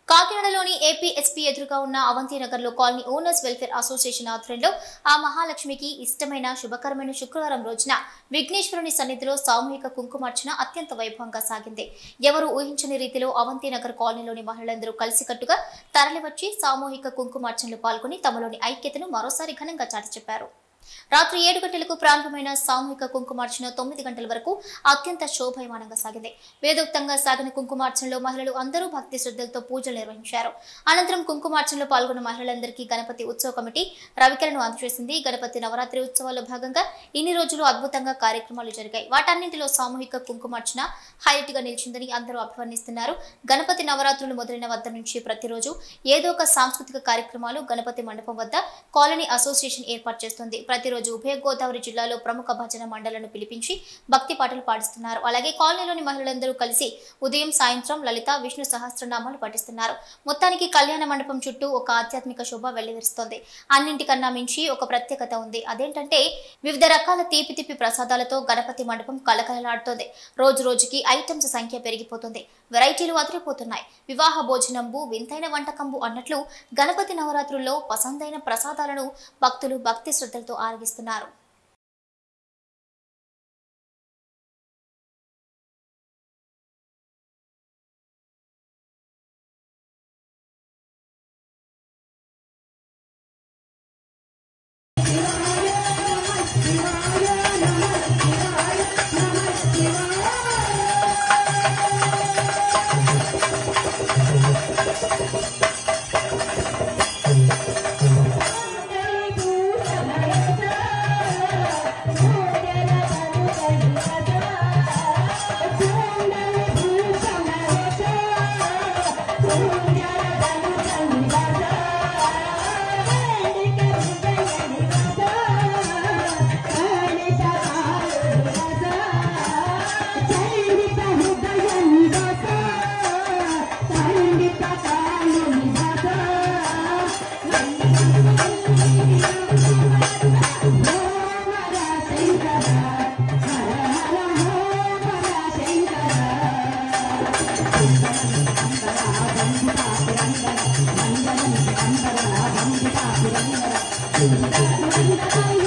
కాకినాడలోని AP SP ఎదురుగా ఉన్న అవంతినగర్లో కాలనీ ఓనర్స్ వెల్ఫేర్ అసోసియేషన్ ఆధ్వర్యంలో ఆ మహాలక్ష్మికి ఇష్టమైన శుభకరమైన శుక్రవారం రోజున విఘ్నేశ్వరుని సన్నిధిలో సామూహిక కుంకుమార్చన అత్యంత వైభవంగా సాగింది. ఎవరు ఊహించని రీతిలో అవంతినగర్ కాలనీలోని మహిళలందరూ కలిసికట్టుగా తరలివచ్చి సామూహిక కుంకుమార్చనలో పాల్గొని తమలోని ఐక్యతను మరోసారి ఘనంగా చాటి చెప్పారు. రాత్రి 7 గంటలకు ప్రారంభమైన సామూహిక కుంకుమార్చన 9 గంటల వరకు అత్యంత శోభాయమానంగా సాగింది. వేదోక్తంగా సాగిన కుంకుమార్చనలో మహిళలు అందరూ భక్తి శ్రద్ధలతో పూజలు నిర్వహించారు. అనంతరం కుంకుమార్చనలో పాల్గొన్న మహిళలందరికీ గణపతి ఉత్సవ కమిటీ రవికలను అందజేసింది. గణపతి నవరాత్రి ఉత్సవాల్లో భాగంగా ఇన్ని రోజులు అద్భుతంగా కార్యక్రమాలు జరిగాయి. వాటన్నింటిలో సామూహిక కుంకుమార్చన హైలైట్ గా నిలిచిందని అందరూ అభివర్ణిస్తున్నారు. గణపతి నవరాత్రులు మొదలైన వద్ద నుంచి ప్రతిరోజు ఏదో ఒక సాంస్కృతిక కార్యక్రమాలు గణపతి మండపం వద్ద కాలనీ అసోసియేషన్ ఏర్పాటు చేస్తుంది. ప్రతిరోజు ఉభయ గోదావరి జిల్లాలో ప్రముఖ భజన మండలను పిలిపించి భక్తి పాటలు పాడిస్తున్నారు. అలాగే కాలనీలోని మహిళలందరూ కలిసి ఉదయం సాయంత్రం లలిత విష్ణు సహస్రనామాలు పఠిస్తున్నారు. మొత్తానికి కళ్యాణ మండపం చుట్టూ ఒక ఆధ్యాత్మిక శోభ వెల్లివిరుస్తోంది. అన్నింటికన్నా మించి ఒక ప్రత్యేకత ఉంది. అదేంటంటే వివిధ రకాల తీపి ప్రసాదాలతో గణపతి మండపం కలకలలాడుతోంది. రోజు రోజుకి ఐటమ్స్ సంఖ్య పెరిగిపోతుంది. వెరైటీలు అదిరిపోతున్నాయి. వివాహ భోజనంబు వింతైన వంటకంబు అన్నట్లు గణపతి నవరాత్రుల్లో పసందైన ప్రసాదాలను భక్తులు భక్తి శ్రద్ధలతో ఆరగిస్తున్నారు. Thank you.